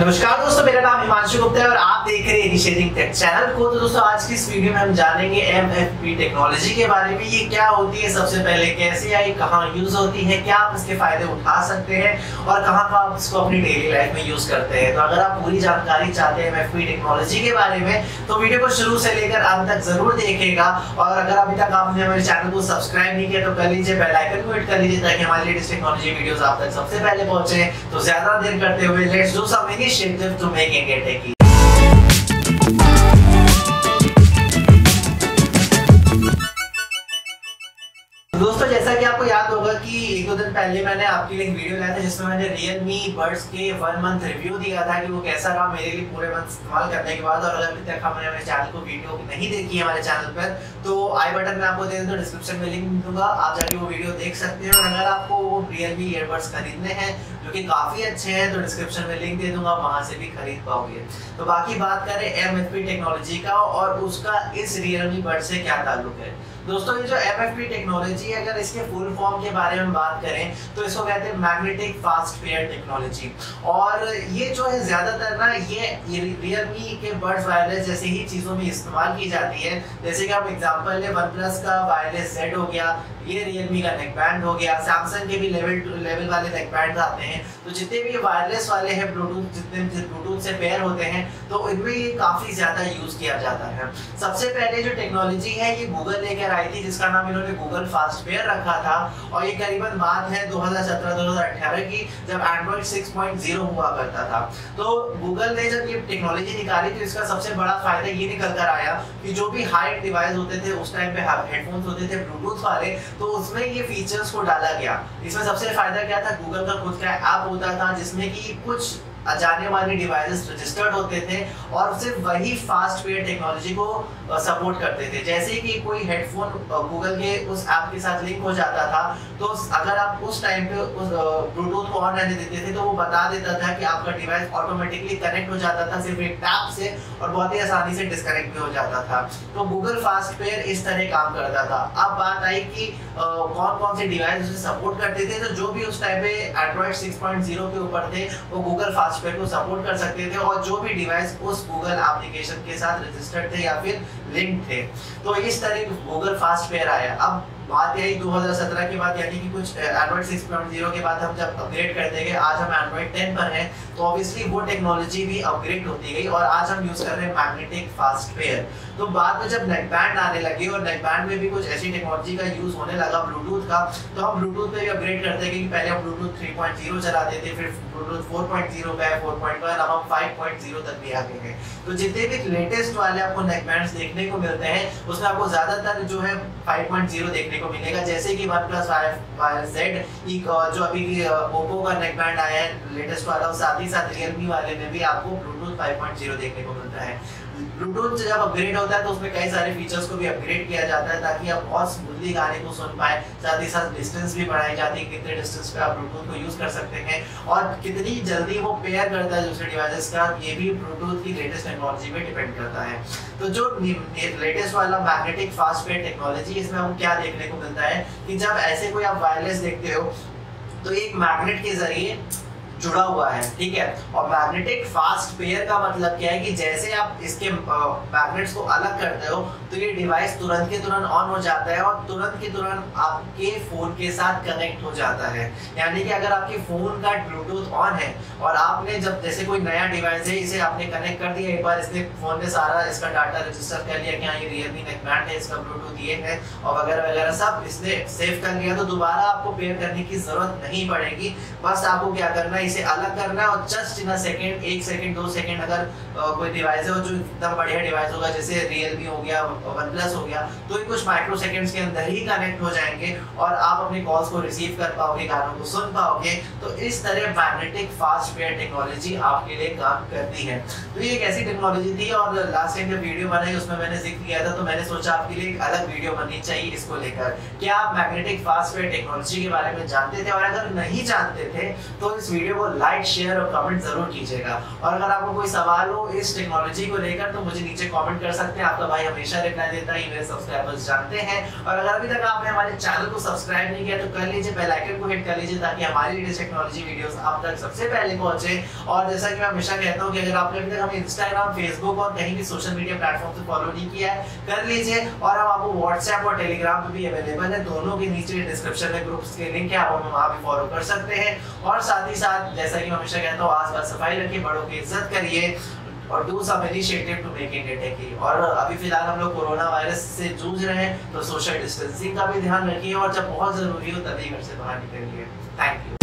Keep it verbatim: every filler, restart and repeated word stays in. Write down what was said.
नमस्कार दोस्तों, मेरा नाम हिमांशु गुप्ता है और आप देख रहे हैं इनिशिएटिंग टेक चैनल को। तो दोस्तों आज की इस वीडियो में हम जानेंगे एम एफ पी टेक्नोलॉजी के बारे में। ये क्या होती है, सबसे पहले कैसे आई, कहाँ यूज होती है, क्या आप इसके फायदे उठा सकते हैं और कहाँ कहाँ आप इसको अपनी डेली लाइफ में यूज करते हैं। तो अगर आप पूरी जानकारी चाहते हैं एम एफ पी टेक्नोलॉजी के बारे में तो वीडियो को शुरू से लेकर अंत तक जरूर देखिएगा। और अगर अभी तक आपने हमारे चैनल को सब्सक्राइब नहीं किया तो कर लीजिए, बेल आइकन को हिट कर लीजिए ताकि हमारी लेटेस्ट टेक्नोलॉजी वीडियोस आप तक सबसे पहले पहुंचे। तो ज्यादा देर करते हुए let's do some initiative to make India techie. दोस्तों जैसा कि आपको याद होगा कि एक दो दिन पहले मैंने आपके लिए एक वीडियो लाया था जिसमें मैंने Realme बड्स के वन मंथ रिव्यू दिया था कि वो कैसा रहा मेरे लिए पूरे मंथ इस्तेमाल करने के बाद। और अगर अभी तक आपने हमारे चैनल को वीडियो नहीं देखी है हमारे चैनल पर तो आई बटन में आपको दे दूंगा, डिस्क्रिप्शन में लिंक दूंगा, आप जाके वो वीडियो देख सकते हैं। और अगर आपको वो Realme ईयरबड्स खरीदने हैं जो कि काफी अच्छे हैं तो डिस्क्रिप्शन में लिंक दे दूंगा, वहां से भी खरीद पाओगे। तो बाकी बात करें एम एफ पी टेक्नोलॉजी का और उसका इस Realme बड से क्या ताल्लुक है। दोस्तों ये जो एम एफ पी टेक्नोलॉजी है, अगर इसके फुल फॉर्म के बारे में बात करें तो इसको कहते हैं मैग्नेटिक फास्ट पेयर टेक्नोलॉजी। और ये जो है ज्यादातर ना ये Realme के बड्स वायरलेस जैसे ही चीजों में इस्तेमाल की जाती है। जैसे कि आप एग्जांपल ले वन प्लस का वायरलेस जेड हो गया, ये Realme का नेक बैंड हो गया, सैमसंग के भी लेवल लेवल वाले नेक बैंड आते हैं। तो जितने भी वायरलेस वाले हैं ब्लूटूथ जितने ब्लूटूथ से पेयर होते हैं तो इनमें ये काफी ज्यादा यूज किया जाता है। सबसे पहले जो टेक्नोलॉजी है ये गूगल लेकर आई थी जिसका नाम इन्होंने गूगल फास्ट पेयर रखा था। और ये करीबन बात है दो हज़ार सत्रह दो हज़ार अठारह की, जब एंड्रॉइड सिक्स पॉइंट ज़ीरो हुआ करता था। तो गूगल ने जब ये टेक्नोलॉजी निकाली तो इसका सबसे बड़ा फायदा ये निकल कर आया कि जो भी हाई डिवाइस होते थे उस टाइम पे हेडफोन्स होते थे ब्लूटूथ वाले, तो उसमें ये फीचर्स को डाला गया। इसमें सबसे फायदा क्या था, गूगल का खुद का ऐप होता था जिसमें कि कुछ जाने वाले डिवाइसेस रजिस्टर्ड होते थे और सिर्फ वही फास्ट पेयर टेक्नोलॉजी को सपोर्ट करते थे। जैसे कि कोई हेडफोन गूगल के उस ऐप के साथ लिंक हो जाता था तो अगर आप उस टाइम पे उस ब्लूटूथ को ऑन रहने देते थे तो वो बता देता था कि आपका डिवाइस ऑटोमेटिकली कनेक्ट हो जाता था सिर्फ एक टैप से और बहुत ही आसानी से डिस्कनेक्ट भी हो जाता था। तो गूगल फास्ट पेयर इस तरह काम करता था। अब बात आई कि कौन कौन से डिवाइस उसे सपोर्ट करते थे, तो जो भी उस टाइम पे एंड्रॉइड सिक्स पॉइंट ज़ीरो के ऊपर थे वो गूगल फास्ट पेयर को सपोर्ट कर सकते थे और जो भी डिवाइस उस गूगल एप्लीकेशन के साथ रजिस्टर्ड थे या फिर लिंक थे। तो इस तरह गूगल फास्ट पेयर आया। अब बात यही दो हज़ार सत्रह के बाद यानी कि कुछ एंड्रॉइड सिक्स पॉइंट ज़ीरो के बाद हम जब अपग्रेड करते गए, आज हम एंड्रॉइड टेन पर हैं तो ऑब्वियसली वो टेक्नोलॉजी भी अपग्रेड होती गई और आज हम यूज कर रहे हैं मैग्नेटिक फास्ट पेयर। तो बाद में जब नेक बैंड आने लगे और नेक बैंड में भी कुछ ऐसी टेक्नोलॉजी का यूज होने लगा ब्लूटूथ का, तो हम ब्लूटूथ पे भी अपग्रेड करते गए कि पहले हम ब्लूटूथ थ्री पॉइंट ज़ीरो चलाते थे, फिर ब्लूटूथ फोर पॉइंट ज़ीरो पे फोर पॉइंट वन, अब हम फाइव पॉइंट ज़ीरो तक भी आ गए हैं। तो जितने भी लेटेस्ट वाले आपको नेक बैंड्स देखने को मिलते हैं उसमें आपको ज्यादातर जो है फाइव पॉइंट ज़ीरो देखने को मिलेगा। जैसे कि वन प्लस फाइव जेड जो अभी ओप्पो का नेक बैंड आया है लेटेस्ट वाला, और साथ ही साथ Realme वाले में भी आपको ब्लूटूथ फाइव पॉइंट ज़ीरो देखने को मिलता है। ब्लूटूथ जब अपग्रेड होता है तो उसमें कई सारे फीचर्स को भी अपग्रेड किया जाता है ताकि आप बहुत स्मूथली गाने को सुन पाए। साथ ही साथ डिस्टेंस भी बढ़ाई जाती है, कितने डिस्टेंस पे आप ब्लूटूथ को यूज कर सकते हैं और कितनी जल्दी वो पेयर करता है दूसरे डिवाइसेस का, ये भी ब्लूटूथ की लेटेस्ट टेक्नोलॉजी पे डिपेंड करता है। तो जो लेटेस्ट वाला मैग्नेटिक फास्ट पेयर टेक्नोलॉजी, इसमें हमको क्या देखने को मिलता है कि जब ऐसे कोई आप वायरलेस देखते हो तो एक मैग्नेट के जरिए जुड़ा हुआ है, ठीक है। और मैग्नेटिक फास्ट पेयर का मतलब क्या है कि जैसे आप इसके मैग्नेट्स को अलग करते हो तो ये डिवाइस तुरंत के तुरंत ऑन हो जाता है और तुरंत के तुरंत आपके फोन के साथ कनेक्ट हो जाता है। यानी कि अगर आपके फोन का ब्लूटूथ ऑन है और आपने जब जैसे कोई नया डिवाइस है इसे आपने कनेक्ट कर दिया, एक बार इसने फोन में सारा इसका डाटा रजिस्टर कर लिया कि हाँ ये Realme नेक बैंड है, इसका ब्लूटूथ ये है और वगैरह वगैरह सब इसने सेव कर लिया, तो दोबारा आपको पेयर करने की जरूरत नहीं पड़ेगी। बस आपको क्या करना है, इसे अलग करना है और जस्ट इन अ सेकंड, एक सेकंड दो सेकंड अगर uh, कोई डिवाइस है जो एकदम बढ़िया डिवाइस होगा जैसे Realme हो गया, वन प्लस हो गया, तो ये कुछ माइक्रो सेकंड्स के अंदर ही कनेक्ट हो जाएंगे और आप अपने कॉल्स को रिसीव कर पाओगे, गानों को सुन पाओगे। तो इस तरह मैग्नेटिक फास्ट पेयर टेक्नोलॉजी आपके लिए काम करती है। तो ये एक ऐसी टेक्नोलॉजी थी और लास्ट टाइम जब वीडियो बनाई उसमें मैंने जिक्र किया था, तो मैंने सोचा आपके लिए एक अलग वीडियो बननी चाहिए इसको लेकर। क्या आप मैग्नेटिक फास्ट पेयर टेक्नोलॉजी के बारे में जानते थे, और अगर नहीं जानते थे तो इस वीडियो को लाइक शेयर और कमेंट जरूर कीजिएगा। और अगर आपको कोई सवाल हो इस टेक्नोलॉजी को लेकर तो मुझे नीचे कमेंट कर सकते हैं, आपका भाई हमेशा रिप्लाई देता है, मेरे सब्सक्राइबर्स जानते हैं। और अगर अभी तक आपने हमारे चैनल को सब्सक्राइब नहीं किया तो कर लीजिए, बेल आइकन को हिट कर लीजिए ताकि हमारी लेटेस्ट टेक्नोलॉजी वीडियोस आप तक सबसे पहले पहुंचे। और जैसा कि मैं हमेशा कहता हूं कि अगर आपने अभी तक हमें इंस्टाग्राम, फेसबुक और कहीं भी सोशल मीडिया प्लेटफॉर्म से फॉलो नहीं किया है कर लीजिए। और हम आपको व्हाट्सएप और टेलीग्राम पे भी अवेलेबल है, दोनों के नीचे डिस्क्रिप्शन में ग्रुप्स के लिंक है, आप हमें वहां भी फॉलो कर सकते हैं। और साथ ही साथ जैसा कि मैं हमेशा कहता हूं आस-पास सफाई रखिए, बड़ों की इज्जत करिए और do some initiative to make India techie. और अभी फिलहाल हम लोग कोरोना वायरस से जूझ रहे हैं तो सोशल डिस्टेंसिंग का भी ध्यान रखिए और जब बहुत जरूरी हो तभी घर से बाहर निकलिए। Thank you.